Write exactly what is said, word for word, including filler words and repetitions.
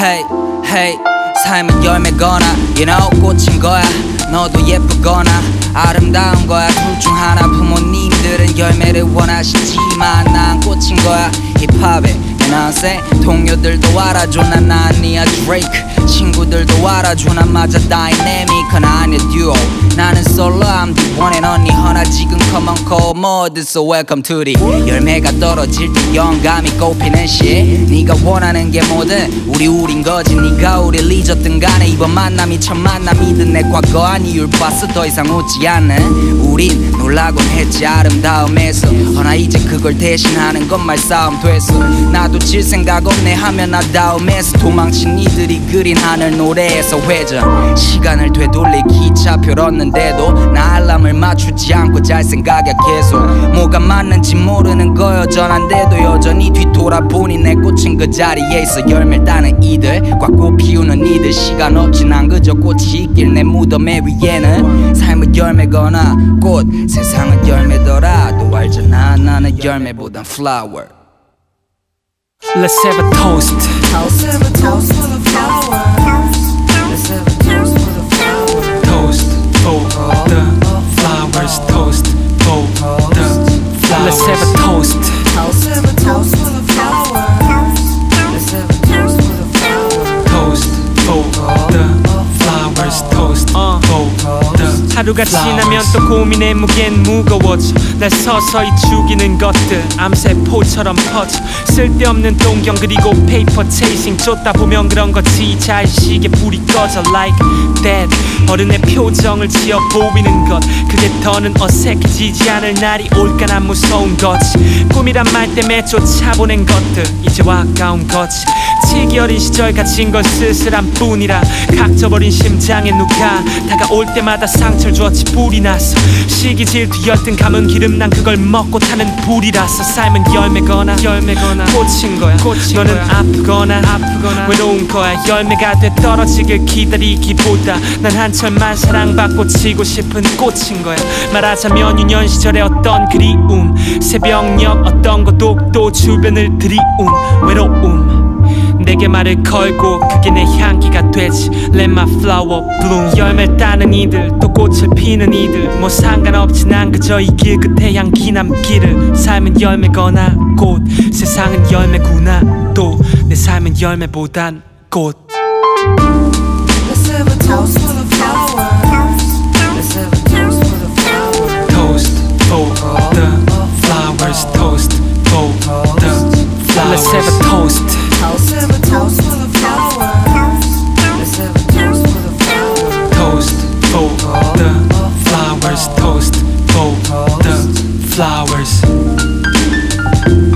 Hey, hey, 삶은 열매거나 you know 꽃인 거야. 너도 예쁘거나 아름다운 거야. 둘 중 하나. 부모님들은 열매를 원하시지만 난 꽃인 거야. 힙합에 you know what I'm saying? 동료들도 알아줘 난 아니야 Drake. 친구들도 알아줘 난 맞아 다이내믹. 나 아니야 듀오. 나는 솔로 I'm the one and only. 허나 지금 come on call mode. So welcome to the 열매가 떨어질 때 영감이 꽃피는 shit. 네가 원하는 게 뭐든 우리 우린 거지. 네가 우릴 잊었든 간에 이번 만남이 첫 만남이든 내 과거 아니 이유를 봤어. 더 이상 웃지 않는 우린 놀라곤 했지 아름다움에서. 허나 이제 그걸 대신하는 건 말싸움 됐어. 나도 질 생각 없네 하면 나다움에서 도망친 이들이 그린 하늘 노래에서 회전. 시간을 되돌릴 기차표를 얻는데도 나 알람을 맞추지 않고 잘 생각해 계속. 뭐가 맞는지 모르는 거 여전한데도 여전히 뒤돌아보니 내 꽃은 그 자리에 있어. 열매를 따는 이들 꽉꽃 피우는 이들 시간 없지 난 그저 꽃이 있길 내 무덤에 위에는. 삶은 열매거나 꽃 세상은 열매더라도 알잖아 나는 열매보단 flower. Let's have a toast. Let's have a toast for the flower. Let's have a toast for the flower. Toast for the flowers. Toast for the flowers. Let's have a toast. Let's have a toast for the flower. Let's have a toast for the flower. Toast for the flowers. Toast for the 하루가 지나면 또 고민의 무게는 무거워져. 날 서서히 죽이는 것들 암세포처럼 퍼져. 쓸데없는 동경 그리고 페이퍼 체이싱. 쫓다 보면 그런 거지 자의식에 불이 꺼져 like that. 어른의 표정을 지어 보이는 것 그게 더는 어색해지지 않을 날이 올까 난 무서운 거지. 꿈이란 말 때문에 쫓아보낸 것들 이제와 아까운 거지. 치기 어린 시절 가진 건 쓸쓸한 뿐이라 각져버린 심장에 누가 다가올 때마다 상처를 주었지. 불이 났어 시기 질투 열등 감은 기름 난 그걸 먹고 타는 불이라서. 삶은 열매거나 열매거나 꽃인 거야. 꽃인 너는 거야. 아프거나 아프거나 외로운 거야. 열매가 돼 떨어지길 기다리기보다 난 한철만 사랑받고 지고 싶은 꽃인 거야. 말하자면 유년 시절의 어떤 그리움 새벽녘 어떤 고독도 주변을 들이운 외로움. 내게 말을 걸고 그게 내 향기가 되지. Let my flower bloom. 열매를 따는 이들 또 꽃을 피는 이들 뭐 상관없지 난 그저 이 길 끝에 향기 남기를. 삶은 열매거나 꽃 세상은 열매구나 또 내 삶은 열매보단 꽃. Let's have a toast for the flower. Let's have a toast for the flower. Toast for the flowers. Toast for the flowers. Let's have a toast. Let's have a toast for the flower. Let's have a toast for the flower. Toast for the flowers. Toast for the flowers.